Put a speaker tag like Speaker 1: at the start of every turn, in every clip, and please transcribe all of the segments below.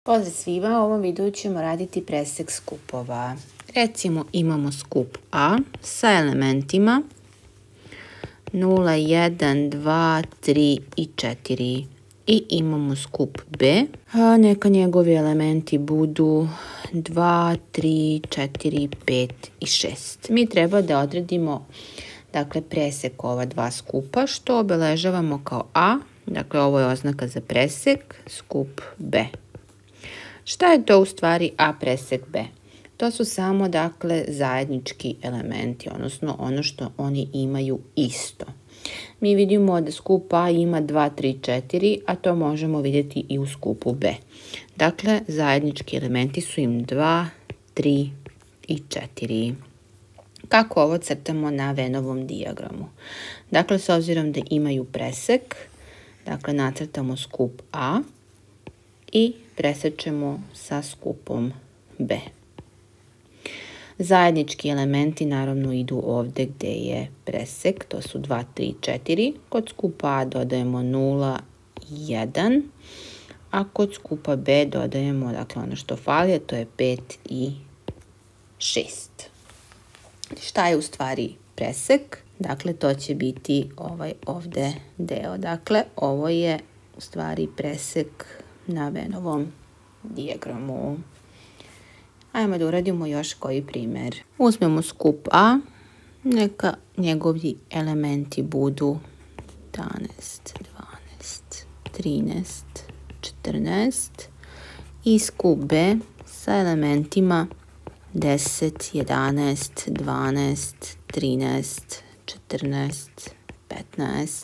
Speaker 1: Pozdrav svima, u ovom videu ćemo raditi presek skupova. Recimo imamo skup A sa elementima 0, 1, 2, 3 i 4. I imamo skup B, neka njegovi elementi budu 2, 3, 4, 5 i 6. Mi treba da odredimo presek ova dva skupa, što obeležavamo kao A, dakle ovo je oznaka za presek, skup B. Šta je to u stvari A presek B? To su samo zajednički elementi, odnosno ono što oni imaju isto. Mi vidimo da skup A ima 2, 3, 4, a to možemo vidjeti i u skupu B. Dakle, zajednički elementi su im 2, 3 i 4. Kako ovo crtamo na Vennovom dijagramu? Dakle, s obzirom da imaju presek, nacrtamo skup A i presečemo sa skupom B. Zajednički elementi naravno idu ovdje gdje je presek, to su 2, 3, 4. Kod skupa A dodajemo 0, 1, a kod skupa B dodajemo ono što fali, a to je 5 i 6. Šta je u stvari presek? Dakle, to će biti ovaj ovdje deo. Dakle, ovo je u stvari presek na Vennovom dijagramu. Ajmo da uradimo još koji primjer. Uzmemo skup A, neka njegovi elementi budu 11, 12, 13, 14 i skup B sa elementima 10, 11, 12, 13, 14, 15.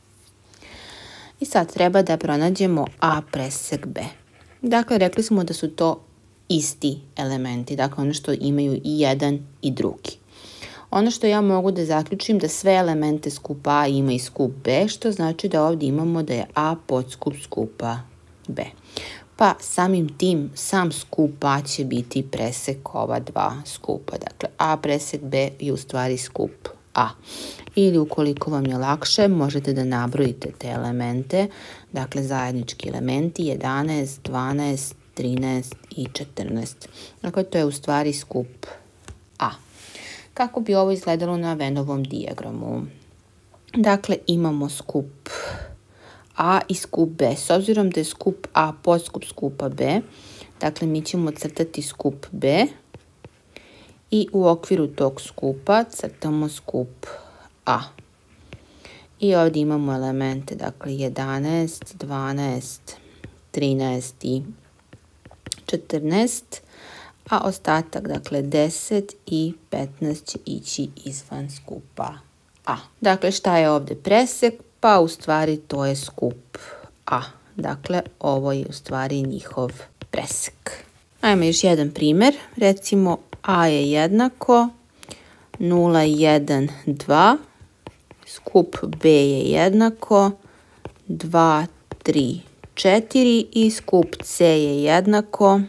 Speaker 1: I sad treba da pronađemo A presek B. Dakle, rekli smo da su to isti elementi, dakle ono što imaju i jedan i drugi. Ono što ja mogu da zaključim da sve elemente skupa A ima i skup B, što znači da ovdje imamo da je A podskup skupa B. Pa samim tim sam skup A će biti presek ova dva skupa. Dakle, A presek B je u stvari skup A. Ili ukoliko vam je lakše, možete da nabrojite te elemente, dakle zajednički elementi 11, 12, 13 i 14. Dakle, to je u stvari skup A. Kako bi ovo izgledalo na Vennovom dijagramu? Dakle, imamo skup A i skup B. S obzirom da je skup A podskup skupa B, dakle mi ćemo crtati skup B i u okviru tog skupa crtamo skup A. I ovdje imamo elemente, dakle 11, 12, 13 i 14, a ostatak, dakle 10 i 15 će ići izvan skupa A. Dakle, šta je ovdje presek? Pa u stvari to je skup A. Dakle, ovo je u stvari njihov presek. Ajmo još jedan primjer. Recimo, A je jednako 0, 1, 2. Skup B je jednako 2, 3, 4 i skup C je jednako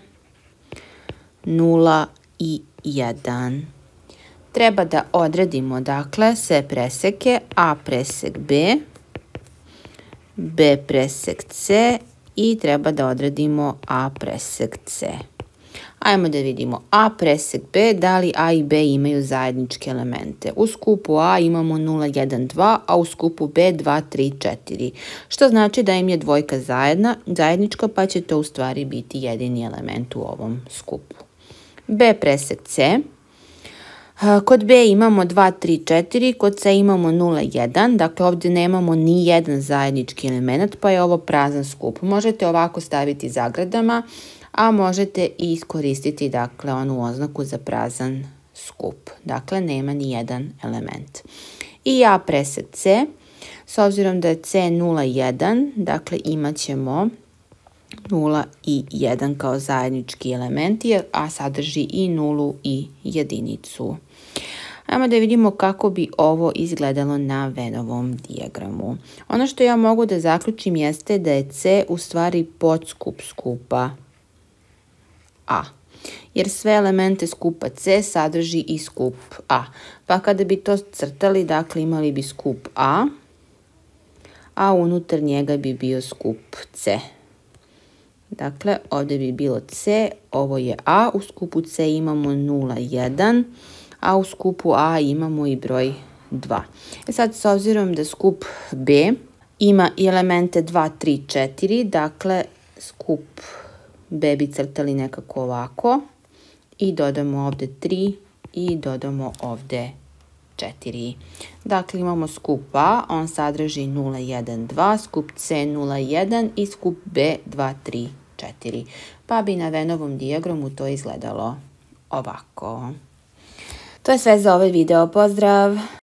Speaker 1: 0 i 1. Treba da odredimo dakle sve preseke A presek B, B presek C i treba da odredimo A presek C. Ajmo da vidimo A presek B, da li A i B imaju zajedničke elemente. U skupu A imamo 0, 1, 2, a u skupu B 2, 3, 4. Što znači da im je dvojka zajednička, pa će to u stvari biti jedini element u ovom skupu. B presek C. Kod B imamo 2, 3, 4, kod C imamo 0, 1, dakle ovdje nemamo ni jedan zajednički element, pa je ovo prazan skup. Možete ovako staviti zagradama, a možete i iskoristiti dakle onu oznaku za prazan skup. Dakle, nema ni jedan element. I A presek C, s obzirom da je C 0, 1, dakle imat ćemo 0 i 1 kao zajednički element, jer A sadrži i nulu i jedinicu. Ajmo da vidimo kako bi ovo izgledalo na Vennovom dijagramu. Ono što ja mogu da zaključim jeste da je C u stvari podskup skupa A, jer sve elemente skupa C sadrži i skup A. Pa kada bi to crtali, dakle imali bi skup A unutar njega bi bio skup C. Dakle, ovdje bi bilo C, ovo je A, u skupu C imamo 0, 1, a u skupu A imamo i broj 2. Sad, s obzirom da skup B ima i elemente 2, 3, 4, dakle, skup B bi crtali nekako ovako i dodamo ovdje 3 i dodamo ovdje 4. Dakle, imamo skup A, on sadrži 0, 1, 2, skup C 0, 1 i skup B 2, 3, 4. Pa bi na Vennovom dijagramu to izgledalo ovako. To je sve za ovaj video. Pozdrav!